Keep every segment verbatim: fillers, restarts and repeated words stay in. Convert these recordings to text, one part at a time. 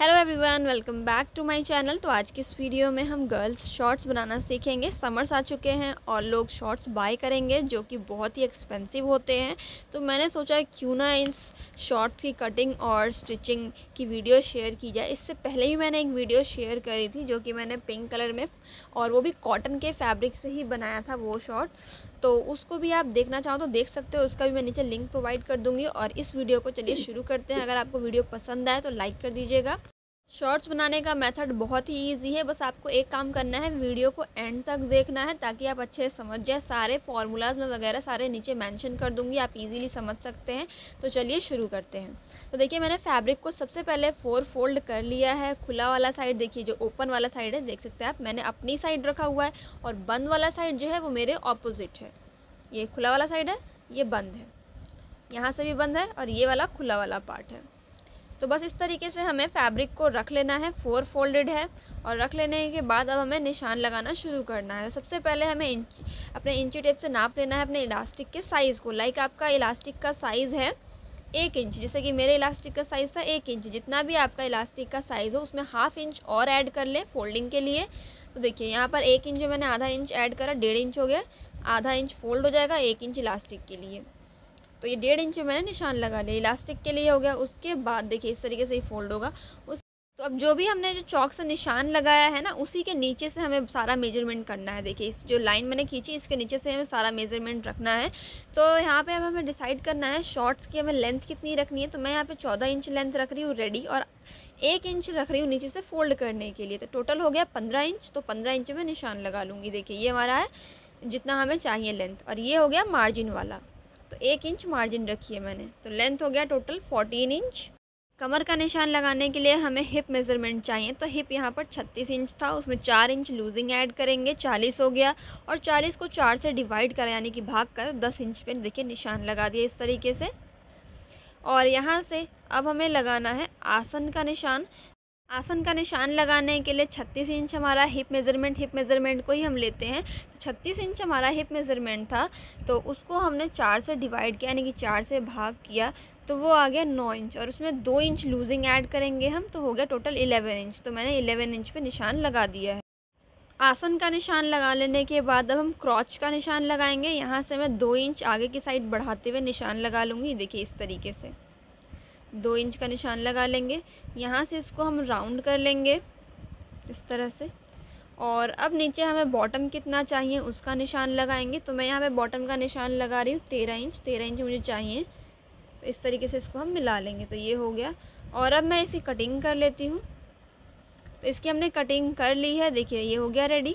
Hello everyone, welcome back to my channel. तो आज की इस वीडियो में हम गर्ल्स शॉर्ट्स बनाना सीखेंगे। समर्स आ चुके हैं और लोग शॉर्ट्स बाय करेंगे जो कि बहुत ही एक्सपेंसिव होते हैं। तो मैंने सोचा क्यों ना इस शॉर्ट्स की कटिंग और स्टिचिंग की वीडियो शेयर की जाए। इससे पहले ही मैंने एक वीडियो शेयर करी थी जो कि मैंने पिंक कलर में और वो भी कॉटन के फैब्रिक से ही बनाया था वो शॉर्ट। तो उसको भी आप देखना चाहो तो देख सकते हो, उसका भी मैं नीचे लिंक प्रोवाइड कर दूँगी। और इस वीडियो को चलिए शुरू करते हैं। अगर आपको वीडियो पसंद आए तो लाइक कर दीजिएगा। शॉर्ट्स बनाने का मेथड बहुत ही इजी है। बस आपको एक काम करना है, वीडियो को एंड तक देखना है ताकि आप अच्छे से समझ जाए। सारे फार्मूलाज में वगैरह सारे नीचे मेंशन कर दूंगी, आप इजीली समझ सकते हैं। तो चलिए शुरू करते हैं। तो देखिए, मैंने फैब्रिक को सबसे पहले फोर फोल्ड कर लिया है। खुला वाला साइड देखिए, जो ओपन वाला साइड है देख सकते हैं आप, मैंने अपनी साइड रखा हुआ है। और बंद वाला साइड जो है वो मेरे ऑपोजिट है। ये खुला वाला साइड है, ये बंद है, यहाँ से भी बंद है और ये वाला खुला वाला पार्ट है। तो बस इस तरीके से हमें फैब्रिक को रख लेना है। फोर फोल्डेड है और रख लेने के बाद अब हमें निशान लगाना शुरू करना है। सबसे पहले हमें इंच अपने इंची टेप से नाप लेना है अपने इलास्टिक के साइज़ को। लाइक आपका इलास्टिक का साइज़ है एक इंच, जैसे कि मेरे इलास्टिक का साइज़ था एक इंच। जितना भी आपका इलास्टिक का साइज़ हो उसमें हाफ इंच और ऐड कर लें फोल्डिंग के लिए। तो देखिए, यहाँ पर एक इंच में मैंने आधा इंच ऐड करा, डेढ़ इंच हो गया। आधा इंच फोल्ड हो जाएगा एक इंच इलास्टिक के लिए। तो ये डेढ़ इंच में मैंने निशान लगा लिया, इलास्टिक के लिए हो गया। उसके बाद देखिए इस तरीके से ही फोल्ड होगा उस तो अब जो भी हमने जो चौक से निशान लगाया है ना, उसी के नीचे से हमें सारा मेजरमेंट करना है। देखिए, इस जो लाइन मैंने खींची इसके नीचे से हमें सारा मेजरमेंट रखना है। तो यहाँ पे अब हमें डिसाइड करना है शॉर्ट्स की हमें लेंथ कितनी रखनी है। तो मैं यहाँ पे चौदह इंच लेंथ रख रही हूँ रेडी, और एक इंच रख रही हूँ नीचे से फोल्ड करने के लिए। तो टोटल हो गया पंद्रह इंच। तो पंद्रह इंच में निशान लगा लूँगी। देखिए, ये हमारा है जितना हमें चाहिए लेंथ, और ये हो गया मार्जिन वाला। तो एक इंच मार्जिन रखी है मैंने। तो लेंथ हो गया टोटल फोर्टीन इंच। कमर का निशान लगाने के लिए हमें हिप मेज़रमेंट चाहिए। तो हिप यहाँ पर छत्तीस इंच था, उसमें चार इंच लूजिंग ऐड करेंगे, चालीस हो गया। और चालीस को चार से डिवाइड करें यानी कि भाग कर दस इंच पे देखिए निशान लगा दिया इस तरीके से। और यहाँ से अब हमें लगाना है आसन का निशान। आसन का निशान लगाने के लिए छत्तीस इंच हमारा हिप मेज़रमेंट हिप मेज़रमेंट को ही हम लेते हैं। तो छत्तीस इंच हमारा हिप मेज़रमेंट था, तो उसको हमने चार से डिवाइड किया यानी कि चार से भाग किया, तो वो आ गया नौ इंच। और उसमें दो इंच लूजिंग ऐड करेंगे हम, तो हो गया टोटल इलेवन इंच। तो मैंने इलेवन इंच पे निशान लगा दिया है। आसन का निशान लगा लेने के बाद अब हम क्रॉच का निशान लगाएंगे। यहाँ से मैं दो इंच आगे की साइड बढ़ाते हुए निशान लगा लूँगी। देखिए इस तरीके से दो इंच का निशान लगा लेंगे। यहाँ से इसको हम राउंड कर लेंगे इस तरह से। और अब नीचे हमें बॉटम कितना चाहिए उसका निशान लगाएंगे। तो मैं यहाँ पे बॉटम का निशान लगा रही हूँ तेरह इंच। तेरह इंच मुझे चाहिए, तो इस तरीके से इसको हम मिला लेंगे। तो ये हो गया। और अब मैं इसकी कटिंग कर लेती हूँ। तो इसकी हमने कटिंग कर ली है, देखिए ये हो गया रेडी।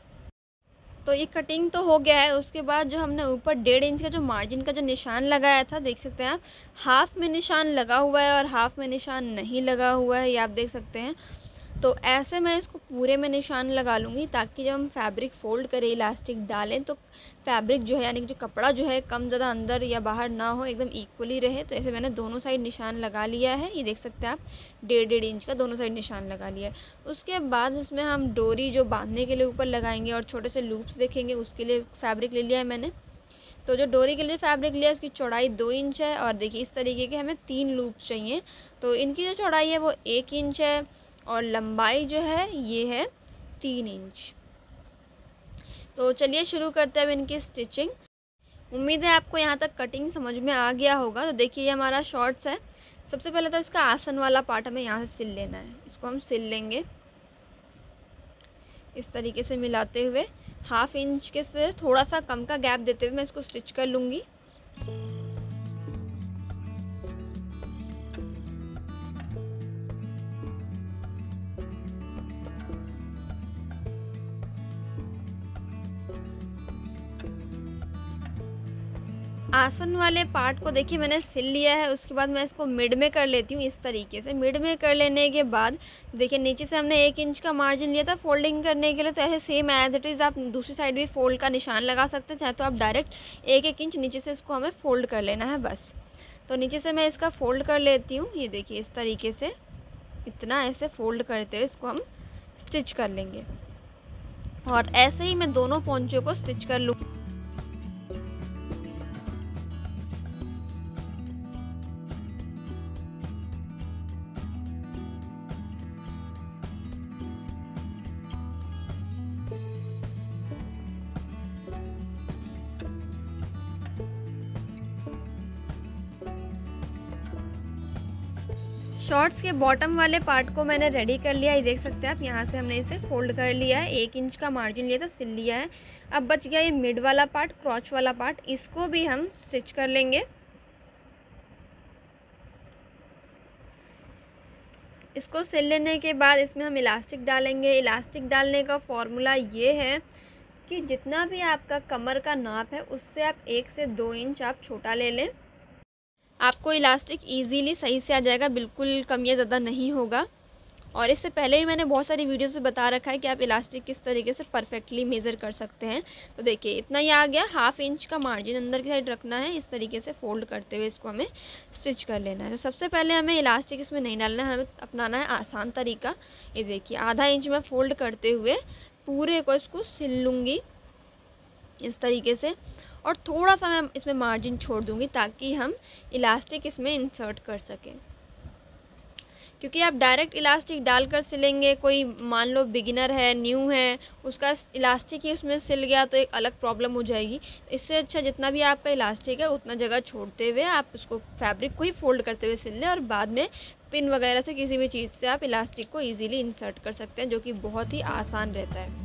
तो ये कटिंग तो हो गया है। उसके बाद जो हमने ऊपर डेढ़ इंच का जो मार्जिन का जो निशान लगाया था, देख सकते हैं आप, हाफ में निशान लगा हुआ है और हाफ में निशान नहीं लगा हुआ है, ये आप देख सकते हैं। तो ऐसे मैं इसको पूरे में निशान लगा लूँगी ताकि जब हम फैब्रिक फ़ोल्ड करें, इलास्टिक डालें, तो फैब्रिक जो है यानी कि जो कपड़ा जो है कम ज़्यादा अंदर या बाहर ना हो, एकदम इक्वली रहे। तो ऐसे मैंने दोनों साइड निशान लगा लिया है, ये देख सकते हैं आप, डेढ़ डेढ़ इंच का दोनों साइड निशान लगा लिया है। उसके बाद इसमें हम डोरी जो बांधने के लिए ऊपर लगाएंगे और छोटे से लूप्स देखेंगे, उसके लिए फैब्रिक ले लिया है मैंने। तो जो डोरी के लिए फैब्रिक लिया है उसकी चौड़ाई दो इंच है, और देखिए इस तरीके के हमें तीन लूप्स चाहिए। तो इनकी जो चौड़ाई है वो एक इंच है और लंबाई जो है ये है तीन इंच। तो चलिए शुरू करते हैं अब इनकी स्टिचिंग। उम्मीद है आपको यहाँ तक कटिंग समझ में आ गया होगा। तो देखिए ये हमारा शॉर्ट्स है। सबसे पहले तो इसका आसन वाला पार्ट हमें यहाँ से सिल लेना है। इसको हम सिल लेंगे इस तरीके से मिलाते हुए। हाफ इंच के से थोड़ा सा कम का गैप देते हुए मैं इसको स्टिच कर लूँगी। आसन वाले पार्ट को देखिए मैंने सिल लिया है। उसके बाद मैं इसको मिड में कर लेती हूँ इस तरीके से। मिड में कर लेने के बाद देखिए नीचे से हमने एक इंच का मार्जिन लिया था फोल्डिंग करने के लिए। तो ऐसे सेम एज इट इज़ आप दूसरी साइड भी फोल्ड का निशान लगा सकते हैं, चाहे तो आप डायरेक्ट एक एक इंच नीचे से इसको हमें फ़ोल्ड कर लेना है बस। तो नीचे से मैं इसका फ़ोल्ड कर लेती हूँ। ये देखिए इस तरीके से इतना ऐसे फ़ोल्ड करते हुए इसको हम स्टिच कर लेंगे। और ऐसे ही मैं दोनों पोंचों को स्टिच कर लूँ। शॉर्ट्स के बॉटम वाले पार्ट को मैंने रेडी कर लिया, ये देख सकते हैं आप। यहाँ से हमने इसे फोल्ड कर लिया है, एक इंच का मार्जिन लिया था, सिल लिया है। अब बच गया ये मिड वाला पार्ट, क्रॉच वाला पार्ट, इसको भी हम स्टिच कर लेंगे। इसको सिल लेने के बाद इसमें हम इलास्टिक डालेंगे। इलास्टिक डालने का फॉर्मूला ये है कि जितना भी आपका कमर का नाप है उससे आप एक से दो इंच आप छोटा ले लें। आपको इलास्टिक इजीली सही से आ जाएगा, बिल्कुल कम या ज़्यादा नहीं होगा। और इससे पहले ही मैंने बहुत सारी वीडियोस में बता रखा है कि आप इलास्टिक किस तरीके से परफेक्टली मेज़र कर सकते हैं। तो देखिए इतना ही आ गया, हाफ इंच का मार्जिन अंदर की साइड रखना है। इस तरीके से फोल्ड करते हुए इसको हमें स्टिच कर लेना है। तो सबसे पहले हमें इलास्टिक इसमें नहीं डालना है, हमें अपनाना है आसान तरीका। ये देखिए आधा इंच में फ़ोल्ड करते हुए पूरे को इसको सिल लूँगी इस तरीके से, और थोड़ा सा मैं इसमें मार्जिन छोड़ दूँगी ताकि हम इलास्टिक इसमें इंसर्ट कर सकें। क्योंकि आप डायरेक्ट इलास्टिक डालकर सिलेंगे, कोई मान लो बिगिनर है, न्यू है, उसका इलास्टिक ही उसमें सिल गया तो एक अलग प्रॉब्लम हो जाएगी। इससे अच्छा जितना भी आपका इलास्टिक है उतना जगह छोड़ते हुए आप उसको फैब्रिक को ही फोल्ड करते हुए सिल लें, और बाद में पिन वगैरह से किसी भी चीज़ से आप इलास्टिक को ईजिली इंसर्ट कर सकते हैं, जो कि बहुत ही आसान रहता है।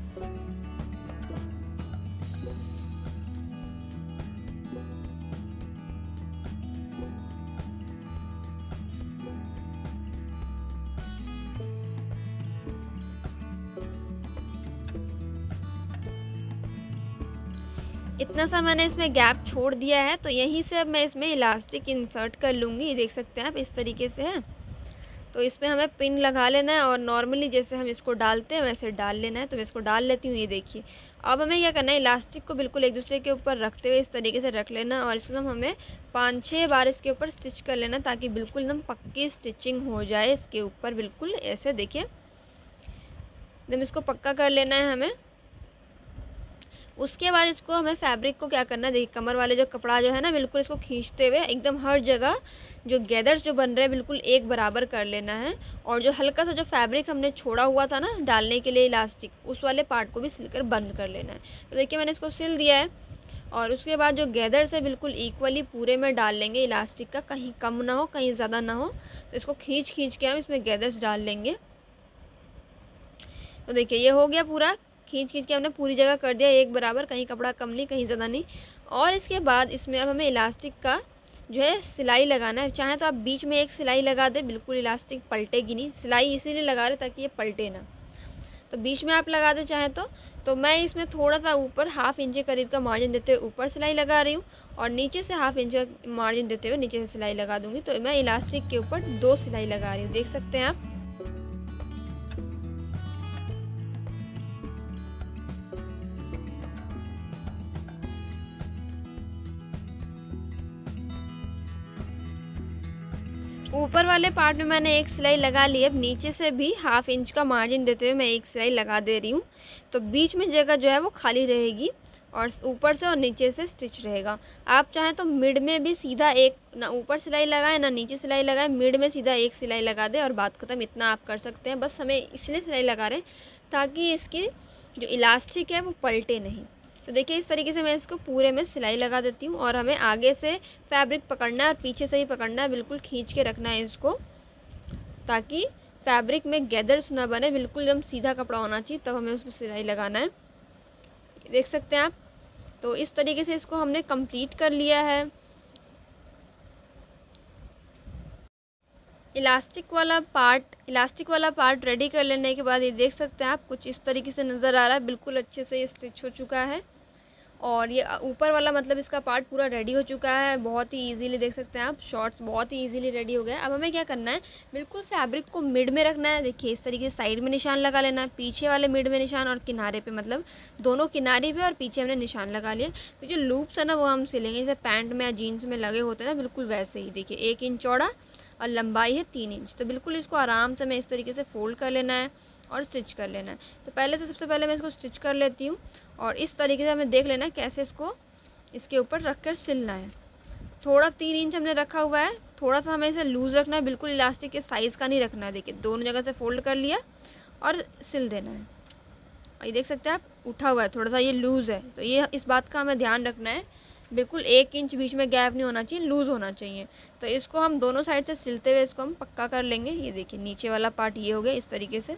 इतना सा मैंने इसमें गैप छोड़ दिया है, तो यहीं से अब मैं इसमें इलास्टिक इंसर्ट कर लूँगी। ये देख सकते हैं आप, इस तरीके से है। तो इसमें हमें पिन लगा लेना है, और नॉर्मली जैसे हम इसको डालते हैं वैसे डाल लेना है। तो मैं इसको डाल लेती हूँ। ये देखिए अब हमें क्या करना है, इलास्टिक को बिल्कुल एक दूसरे के ऊपर रखते हुए इस तरीके से रख लेना, और इसको हमें पाँच छः बार इसके ऊपर स्टिच कर लेना, ताकि बिल्कुल एकदम पक्की स्टिचिंग हो जाए इसके ऊपर। बिल्कुल ऐसे देखिए एकदम इसको पक्का कर लेना है हमें। उसके बाद इसको हमें फैब्रिक को क्या करना है, देखिए कमर वाले जो कपड़ा जो है ना, बिल्कुल इसको खींचते हुए एकदम हर जगह जो गैदर्स जो बन रहे हैं बिल्कुल एक बराबर कर लेना है। और जो हल्का सा जो फैब्रिक हमने छोड़ा हुआ था ना डालने के लिए इलास्टिक, उस वाले पार्ट को भी सिलकर बंद कर लेना है। तो देखिए मैंने इसको सिल दिया है, और उसके बाद जो गैदर्स है बिल्कुल इक्वली पूरे में डाल लेंगे इलास्टिक का, कहीं कम ना हो कहीं ज़्यादा ना हो। तो इसको खींच खींच के हम इसमें गैदर्स डाल लेंगे। तो देखिए ये हो गया पूरा, खींच खींच के हमने पूरी जगह कर दिया एक बराबर, कहीं कपड़ा कम नहीं कहीं ज़्यादा नहीं। और इसके बाद इसमें अब हमें इलास्टिक का जो है सिलाई लगाना है। चाहे तो आप बीच में एक सिलाई लगा दें, बिल्कुल इलास्टिक पलटेगी नहीं। सिलाई इसीलिए लगा रहे ताकि ये पलटे ना, तो बीच में आप लगा दें चाहे तो। तो मैं इसमें थोड़ा सा ऊपर हाफ इंच के करीब का मार्जिन देते हुए ऊपर सिलाई लगा रही हूँ, और नीचे से हाफ इंच का मार्जिन देते हुए नीचे से सिलाई लगा दूँगी। तो मैं इलास्टिक के ऊपर दो सिलाई लगा रही हूँ, देख सकते हैं आप। ऊपर वाले पार्ट में मैंने एक सिलाई लगा ली है, अब नीचे से भी हाफ इंच का मार्जिन देते हुए मैं एक सिलाई लगा दे रही हूँ। तो बीच में जगह जो है वो खाली रहेगी, और ऊपर से और नीचे से स्टिच रहेगा। आप चाहें तो मिड में भी सीधा एक, ना ऊपर सिलाई लगाएं ना नीचे सिलाई लगाएं, मिड में सीधा एक सिलाई लगा दें और बात ख़त्म। इतना आप कर सकते हैं। बस हमें इसलिए सिलाई लगा रहे हैं ताकि इसकी जो इलास्टिक है वो पलटे नहीं। तो देखिए इस तरीके से मैं इसको पूरे में सिलाई लगा देती हूँ, और हमें आगे से फैब्रिक पकड़ना है और पीछे से ही पकड़ना है, बिल्कुल खींच के रखना है इसको, ताकि फैब्रिक में गैदर्स ना बने। बिल्कुल एकदम सीधा कपड़ा होना चाहिए, तब हमें उसमें सिलाई लगाना है। देख सकते हैं आप। तो इस तरीके से इसको हमने कंप्लीट कर लिया है। इलास्टिक वाला पार्ट इलास्टिक वाला पार्ट रेडी कर लेने के बाद ये देख सकते हैं आप, कुछ इस तरीके से नज़र आ रहा है। बिल्कुल अच्छे से ये स्टिच हो चुका है, और ये ऊपर वाला मतलब इसका पार्ट पूरा रेडी हो चुका है। बहुत ही इजीली देख सकते हैं आप, शॉर्ट्स बहुत ही इजीली रेडी हो गए। अब हमें क्या करना है, बिल्कुल फैब्रिक को मिड में रखना है। देखिए इस तरीके से साइड में निशान लगा लेना है, पीछे वाले मिड में निशान और किनारे पे, मतलब दोनों किनारे पे और पीछे हमने निशान लगा लिया। तो जो लूप्स है ना वो हम सिलेंगे, जैसे पैंट में या जीन्स में लगे होते हैं ना, बिल्कुल वैसे ही। देखिए एक इंच चौड़ा और लंबाई है तीन इंच। तो बिल्कुल इसको आराम से मैं इस तरीके से फोल्ड कर लेना है और स्टिच कर लेना है। तो पहले तो सबसे पहले मैं इसको स्टिच कर लेती हूँ, और इस तरीके से हमें देख लेना है कैसे इसको इसके ऊपर रख कर सिलना है। थोड़ा तीन इंच हमने रखा हुआ है, थोड़ा सा हमें इसे लूज़ रखना है, बिल्कुल इलास्टिक के साइज़ का नहीं रखना है। देखिए दोनों जगह से फोल्ड कर लिया और सिल देना है। और ये देख सकते हैं आप, उठा हुआ है थोड़ा सा, ये लूज़ है, तो ये इस बात का हमें ध्यान रखना है। बिल्कुल एक इंच बीच में गैप नहीं होना चाहिए, लूज़ होना चाहिए। तो इसको हम दोनों साइड से सिलते हुए इसको हम पक्का कर लेंगे। ये देखिए नीचे वाला पार्ट ये हो गया इस तरीके से।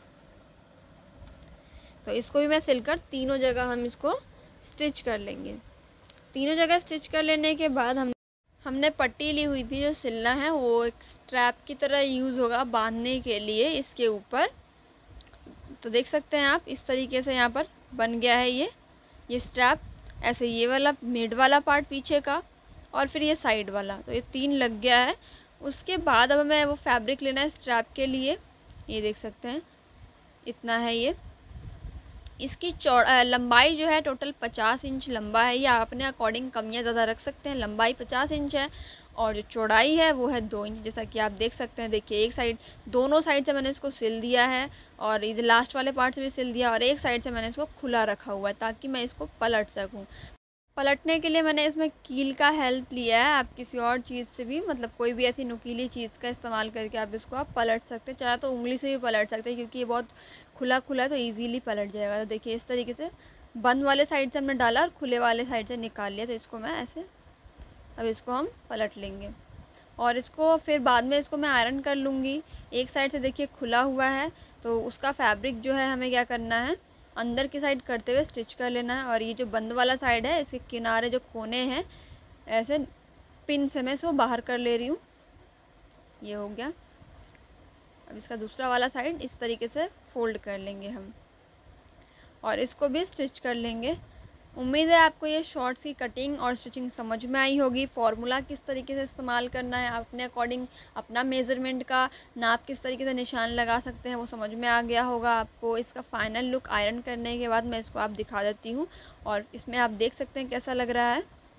तो इसको भी मैं सिलकर तीनों जगह हम इसको स्टिच कर लेंगे। तीनों जगह स्टिच कर लेने के बाद हम हमने पट्टी ली हुई थी, जो सिलना है वो एक स्ट्रैप की तरह यूज़ होगा बांधने के लिए इसके ऊपर। तो देख सकते हैं आप इस तरीके से यहाँ पर बन गया है ये ये स्ट्रैप। ऐसे ये वाला मिड वाला पार्ट पीछे का और फिर ये साइड वाला, तो ये तीन लग गया है। उसके बाद अब हमें वो फैब्रिक लेना है स्ट्रैप के लिए। ये देख सकते हैं इतना है ये। इसकी चौड़ा लंबाई जो है टोटल पचास इंच लंबा है। ये आप अपने अकॉर्डिंग कम या ज़्यादा रख सकते हैं। लंबाई पचास इंच है और जो चौड़ाई है वो है दो इंच, जैसा कि आप देख सकते हैं। देखिए एक साइड, दोनों साइड से मैंने इसको सिल दिया है और इधर लास्ट वाले पार्ट से भी सिल दिया और एक साइड से मैंने इसको खुला रखा हुआ है ताकि मैं इसको पलट सकूँ। पलटने के लिए मैंने इसमें कील का हेल्प लिया है। आप किसी और चीज़ से भी, मतलब कोई भी ऐसी नुकीली चीज़ का इस्तेमाल करके आप इसको आप पलट सकते हैं। चाहे तो उंगली से भी पलट सकते हैं क्योंकि ये बहुत खुला खुला है तो इजीली पलट जाएगा। तो देखिए इस तरीके से बंद वाले साइड से हमने डाला और खुले वाले साइड से निकाल लिया। तो इसको मैं ऐसे, अब इसको हम पलट लेंगे और इसको फिर बाद में इसको मैं आयरन कर लूँगी। एक साइड से देखिए खुला हुआ है तो उसका फैब्रिक जो है हमें क्या करना है, अंदर की साइड करते हुए स्टिच कर लेना है। और ये जो बंद वाला साइड है इसके किनारे जो कोने हैं ऐसे पिन से मैं इसको बाहर कर ले रही हूँ। ये हो गया। अब इसका दूसरा वाला साइड इस तरीके से फोल्ड कर लेंगे हम और इसको भी स्टिच कर लेंगे। उम्मीद है आपको ये शॉर्ट्स की कटिंग और स्टिचिंग समझ में आई होगी। फार्मूला किस तरीके से इस्तेमाल करना है, अपने अकॉर्डिंग अपना मेज़रमेंट का नाप किस तरीके से निशान लगा सकते हैं वो समझ में आ गया होगा आपको। इसका फ़ाइनल लुक आयरन करने के बाद मैं इसको आप दिखा देती हूँ और इसमें आप देख सकते हैं कैसा लग रहा है।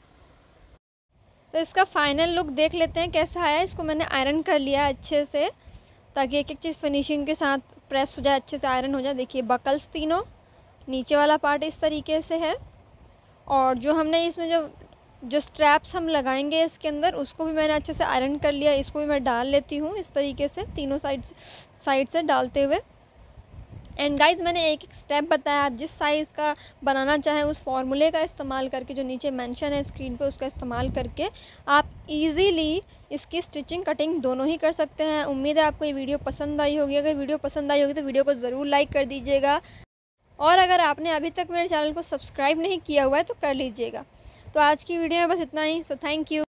तो इसका फ़ाइनल लुक देख लेते हैं कैसा आया। इसको मैंने आयरन कर लिया अच्छे से ताकि एक एक चीज़ फिनिशिंग के साथ प्रेस हो जाए, अच्छे से आयरन हो जाए। देखिए बकल्स तीनों, नीचे वाला पार्ट इस तरीके से है और जो हमने इसमें जो जो स्ट्रैप्स हम लगाएंगे इसके अंदर उसको भी मैंने अच्छे से आयरन कर लिया। इसको भी मैं डाल लेती हूँ इस तरीके से तीनों साइड से साइड से डालते हुए। एंड गाइस मैंने एक एक स्टेप बताया, आप जिस साइज़ का बनाना चाहें उस फॉर्मूले का इस्तेमाल करके, जो नीचे मेंशन है स्क्रीन पे, उसका इस्तेमाल करके आप इजीली इसकी स्टिचिंग कटिंग दोनों ही कर सकते हैं। उम्मीद है आपको ये वीडियो पसंद आई होगी। अगर वीडियो पसंद आई होगी तो वीडियो को ज़रूर लाइक कर दीजिएगा और अगर आपने अभी तक मेरे चैनल को सब्सक्राइब नहीं किया हुआ है तो कर लीजिएगा। तो आज की वीडियो में बस इतना ही। So thank you.